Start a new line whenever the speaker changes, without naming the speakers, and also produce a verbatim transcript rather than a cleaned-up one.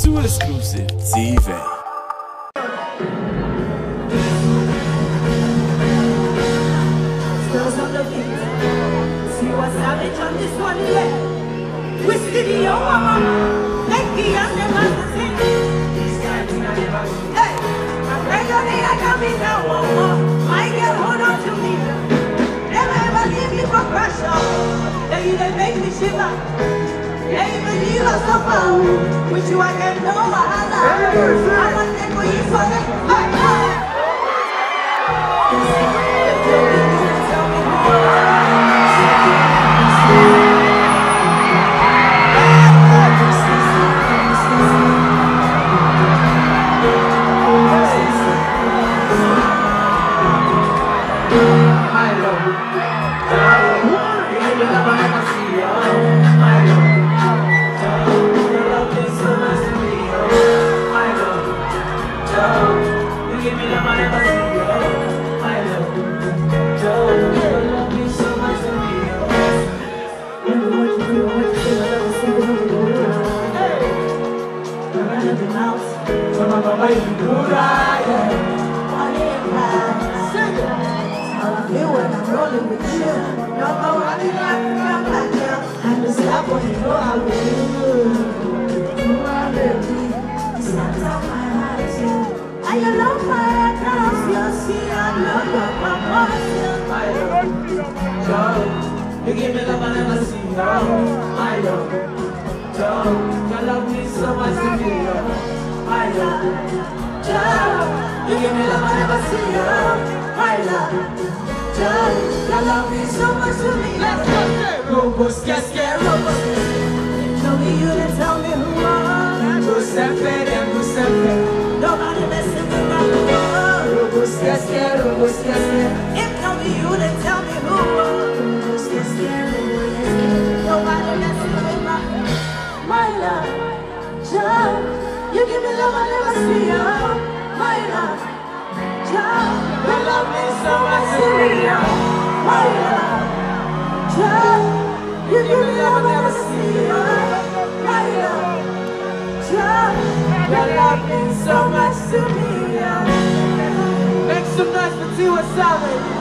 Too exclusive T V.
Stirs on the beat. Tiwa savage on this one, yeah. Wiskid, yo, mama. Make the young man sing. Hey, I pray your name, I got me now, mama. My girl, hold on to me. Never ever leave me for pressure. They even make me shiver. They even leave us suffer. With you, I can know I love. I want to go you for it. Hey, hey.
You give me love I never see, oh, my love. Joe, you love me so much to me, oh, my love. Joe, you give me love I never see, oh, my love. Joe, you love me so much to me. Let's go there. Robos, yes, yeah, robos. Tell me you to tell me who I am. Giuseppe, and Giuseppe. Nobody messing with my love. Robos, yes, yeah, robos, yes, yeah. If tell me you to tell me who I am. Nobody messing with my, my love. Joe, you give me love I never see, oh, my love. Joe, you love me so much to me, oh, my love. Joe, you give me love I never see, oh, my love. Joe, you love me so much to me, oh. Make some noise for Tiwa Savage.